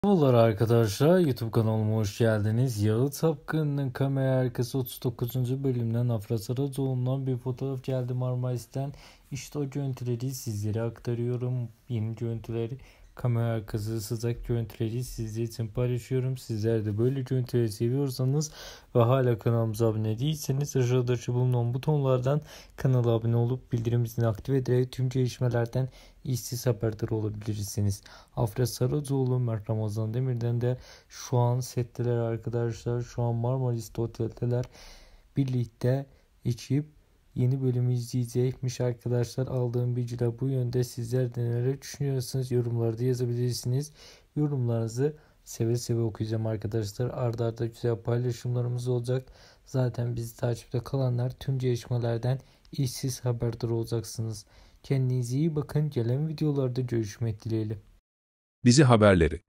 Merhabalar arkadaşlar, YouTube kanalıma hoş geldiniz. Yağı Tapkın'ın kamera arkası 39. bölümden Afra Saracoğlu'ndan bir fotoğraf geldi Marmaris'ten. İşte o görüntüleri sizlere aktarıyorum. Yeni görüntüleri, kamera arkası sıcak görüntüleri sizler için paylaşıyorum. Sizler de böyle görüntüleri seviyorsanız ve hala kanalımıza abone değilseniz aşağıdaki bulunan butonlardan kanala abone olup bildirim zilini aktif ederek tüm gelişmelerden işsiz haberdar olabilirsiniz. Afra Saracoğlu, Mert Ramazan Demir'den de şu an setteler arkadaşlar. Şu an Marmaris'te oteldeler. Birlikte içip yeni bölümü izleyecekmiş arkadaşlar. Aldığım bilgiler bu yönde. Sizler de neler düşünüyorsunuz? Yorumlarda yazabilirsiniz. Yorumlarınızı seve seve okuyacağım arkadaşlar. Arda arda güzel paylaşımlarımız olacak. Zaten bizi takipte kalanlar tüm gelişmelerden işsiz haberdar olacaksınız. Kendinize iyi bakın. Gelen videolarda görüşmek dileğiyle. Dizi haberleri